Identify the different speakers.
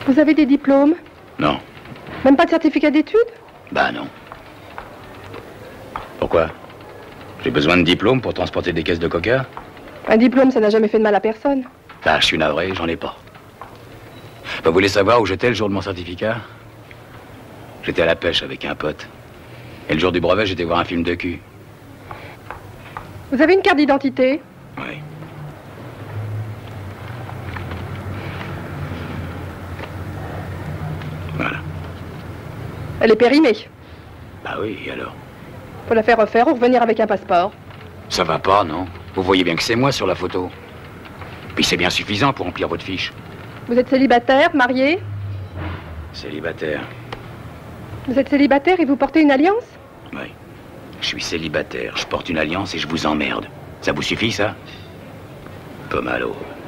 Speaker 1: Vous avez des diplômes?
Speaker 2: Non.
Speaker 1: Même pas de certificat d'études?
Speaker 2: Bah non. Pourquoi? J'ai besoin de diplôme pour transporter des caisses de coca?
Speaker 1: Un diplôme, ça n'a jamais fait de mal à personne.
Speaker 2: Bah, je suis navré, j'en ai pas. Vous voulez savoir où j'étais le jour de mon certificat? J'étais à la pêche avec un pote. Et le jour du brevet, j'étais voir un film de cul.
Speaker 1: Vous avez une carte d'identité?
Speaker 2: Oui. Voilà.
Speaker 1: Elle est périmée.
Speaker 2: Bah oui, et alors?
Speaker 1: Faut la faire refaire ou revenir avec un passeport.
Speaker 2: Ça va pas, non? Vous voyez bien que c'est moi sur la photo. Puis c'est bien suffisant pour remplir votre fiche.
Speaker 1: Vous êtes célibataire, marié?
Speaker 2: Célibataire.
Speaker 1: Vous êtes célibataire et vous portez une alliance?
Speaker 2: Oui. Je suis célibataire, je porte une alliance et je vous emmerde. Ça vous suffit, ça? Pas mal, oh.